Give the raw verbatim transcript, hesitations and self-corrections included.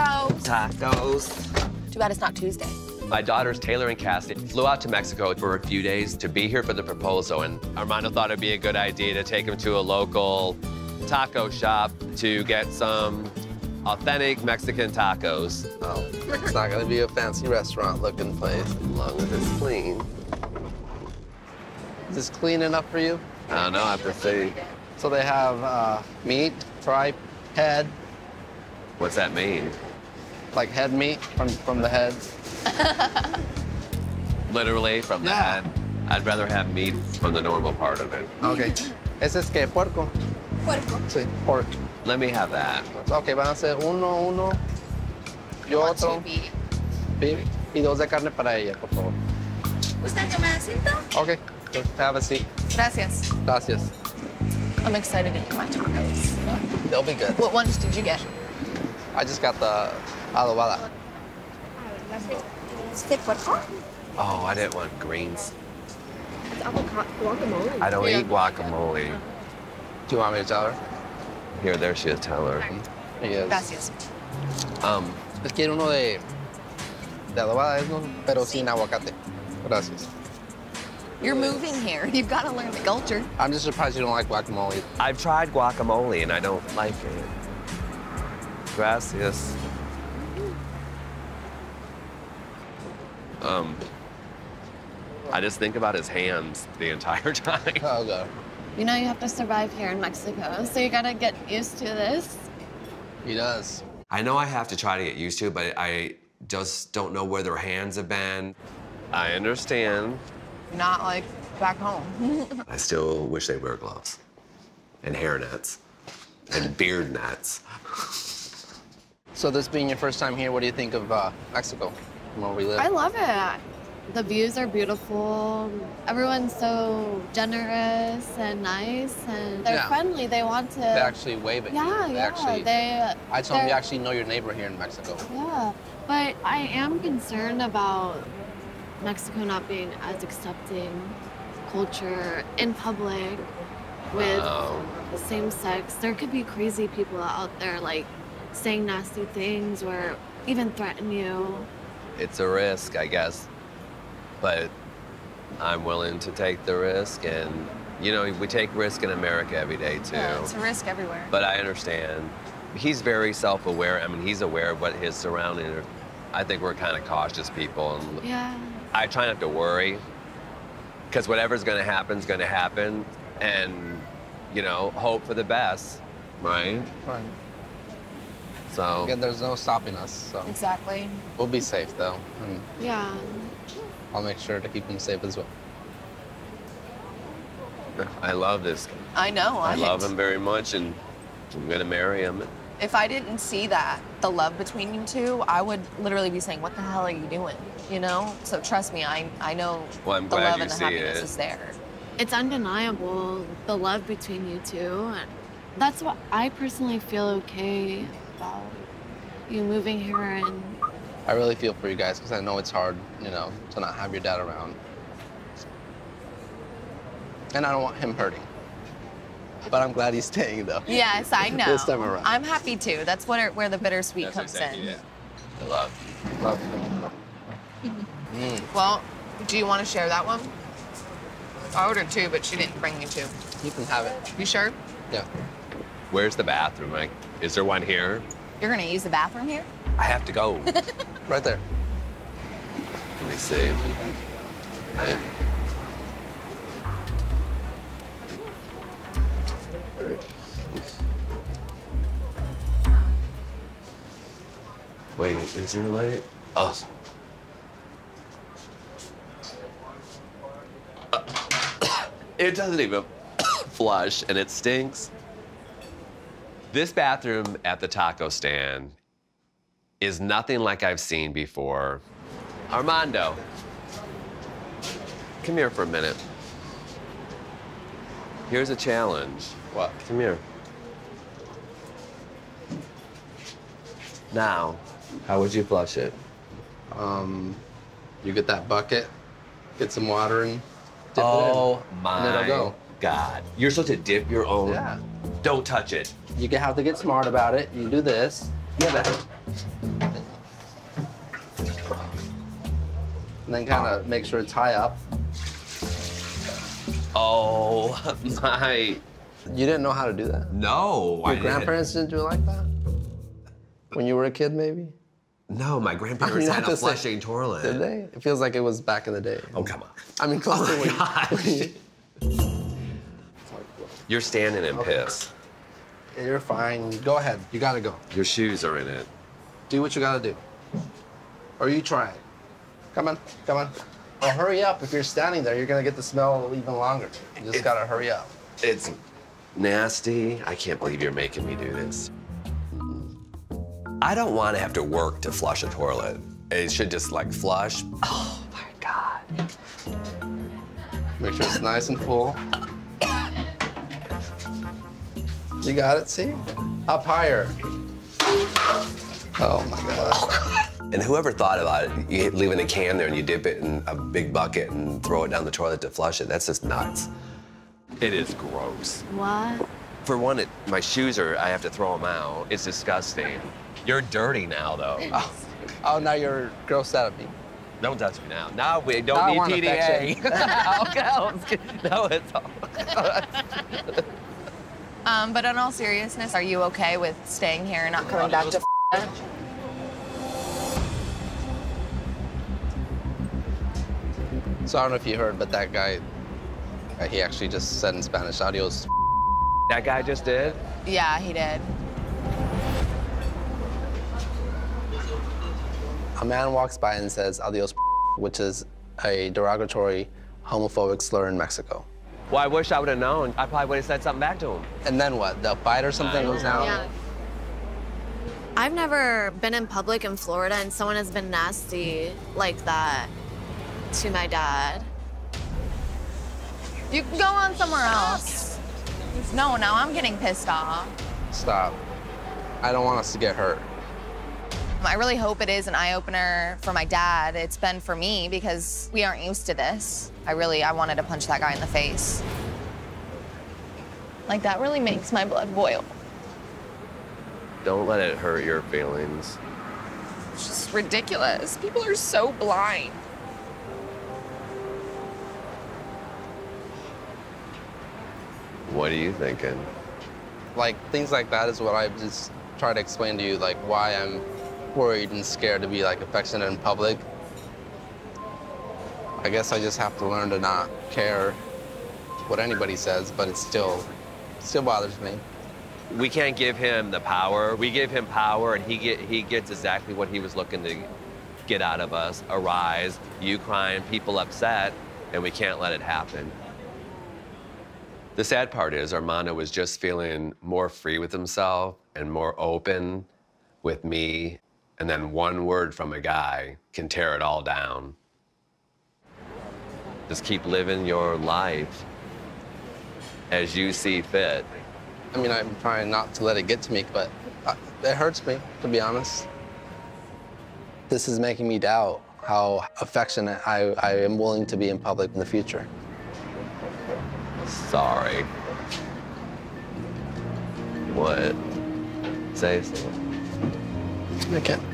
Tacos. Tacos. Too bad it's not Tuesday. My daughter's tailoring casting flew out to Mexico for a few days to be here for the proposal, and Armando thought it'd be a good idea to take him to a local taco shop to get some authentic Mexican tacos. Oh, it's not gonna be a fancy restaurant-looking place as long as it's clean. Is this clean enough for you? I don't know, I have to see. So they have uh, meat, tripe, head. What's that mean? Like head meat from, from the head. Literally from the Yeah. head. I'd rather have meat from the normal part of it. Okay. Ese es que puerco. Puerco. Sí, pork. Let me have that. Okay, van a ser uno, uno, yo Want otro. to be- Beef, y dos de carne para ella, por favor. ¿Usted toma asiento? Okay, just have a seat. Gracias. Gracias. I'm excited to get my tacos. They'll be good. What ones did you get? I just got the adobada. Este puerco? Oh, I didn't want greens. It's avocado guacamole. I don't Yeah. eat guacamole. Do you want me to tell her? Here, there she is, tell her. Yes. Gracias. Um, Es que uno de, de adobada, es, ¿no? Pero sin aguacate. Gracias. You're moving here. You've got to learn the culture. I'm just surprised you don't like guacamole. I've tried guacamole and I don't like it. Gracias. Um, I just think about his hands the entire time. Oh, God. You know you have to survive here in Mexico, so you gotta get used to this. He does. I know I have to try to get used to it, but I just don't know where their hands have been. I understand. Not like back home. I still wish they wear gloves and hair nets and beard nets. So this being your first time here, what do you think of uh, Mexico, from where we live? I love it. The views are beautiful. Everyone's so generous and nice, and they're Yeah. friendly. They want to. They actually wave at you. Yeah, They yeah. Actually, they. I told them you they're- actually know your neighbor here in Mexico. Yeah, but I am concerned about Mexico not being as accepting culture in public with Wow. the same sex. There could be crazy people out there like saying nasty things or even threaten you. It's a risk, I guess, but I'm willing to take the risk. And, you know, we take risk in America every day, too. Yeah, it's a risk everywhere. But I understand. He's very self-aware. I mean, he's aware of what his surroundings are. I think we're kind of cautious people. And Yeah. I try not to worry, because whatever's going to happen is going to happen. And, you know, hope for the best, right? Right. So, Again, there's no stopping us, so Exactly. we'll be safe, though. And Yeah. I'll make sure to keep them safe as well. I love this. I know. I love him very much, and I'm going to marry him. If I didn't see that, the love between you two, I would literally be saying, what the hell are you doing? You know? So trust me, I, I know Well, I'm the glad love you and the see happiness it. is there. It's undeniable, the love between you two. And that's what I personally feel okay about you moving here and I really feel for you guys because I know it's hard, you know, to not have your dad around. And I don't want him hurting. But I'm glad he's staying, though. Yes, I know. This time around. I'm happy too. That's what it, where the bittersweet comes in. I love. Love you. Mm. Well, do you want to share that one? I ordered two, but she didn't bring me two. You can have it. You sure? Yeah. Where's the bathroom? Like, is there one here? You're gonna use the bathroom here? I have to go. Right there. Let me see. I- Wait, is there a light? Oh. It doesn't even flush, and it stinks. This bathroom at the taco stand is nothing like I've seen before. Armando, come here for a minute. Here's a challenge. What? Come here. Now, how would you flush it? Um, you get that bucket, get some water and dip Oh it in. my And it'll go. God. You're supposed to dip your own. Yeah. Don't touch it. You can have to get smart about it. You do this. Yeah, but and then kind of make sure it's high up. Oh, my. You didn't know how to do that? No. Your grandparents didn't do it like that? When you were a kid, maybe? No, my grandparents I mean, had not a to say- flushing toilet. Did they? It feels like it was back in the day. Oh, come on. I mean, close to Oh, when gosh. you- You're standing in piss. You're fine. Go ahead. You gotta go. Your shoes are in it. Do what you gotta do. Or you try it. Come on, come on. Well, hurry up. If you're standing there, you're gonna get the smell even longer. You just It- gotta hurry up. It's nasty. I can't believe you're making me do this. I don't want to have to work to flush a toilet. It should just like flush. Oh my God. Make sure it's nice and full. You got it, see? Up higher. Oh my God. And whoever thought about it, you leave in a can there and you dip it in a big bucket and throw it down the toilet to flush it. That's just nuts. It is gross. What? For one, it, my shoes are, I have to throw them out. It's disgusting. You're dirty now, though. Oh, oh now you're grossed out of me. Don't touch me now. Now we don't Now I need want P D A. affection. Okay, no, it's all. Um, but in all seriousness, are you okay with staying here and not coming back to Florida? So I don't know if you heard, but that guy, uh, he actually just said in Spanish, adios. That guy just did? Yeah, he did. A man walks by and says adios, which is a derogatory homophobic slur in Mexico. Well, I wish I would have known. I probably would have said something back to him. And then what? They'll fight or something goes down? Yeah. I've never been in public in Florida and someone has been nasty like that to my dad. You can go on somewhere else. No, now I'm getting pissed off. Stop. I don't want us to get hurt. I really hope it is an eye-opener for my dad. It's been for me because we aren't used to this. I really, I wanted to punch that guy in the face. Like, that really makes my blood boil. Don't let it hurt your feelings. It's just ridiculous. People are so blind. What are you thinking? Like, things like that is what I just try to explain to you, like, why I'm worried and scared to be, like, affectionate in public. I guess I just have to learn to not care what anybody says, but it still, still bothers me. We can't give him the power. We give him power, and he get he gets exactly what he was looking to get out of us: a rise, you crying, people upset, and we can't let it happen. The sad part is Armando was just feeling more free with himself and more open with me, and then one word from a guy can tear it all down. Just keep living your life as you see fit. I mean, I'm trying not to let it get to me, but uh, it hurts me, to be honest. This is making me doubt how affectionate I, I am willing to be in public in the future. Sorry. What? Say something. I can't.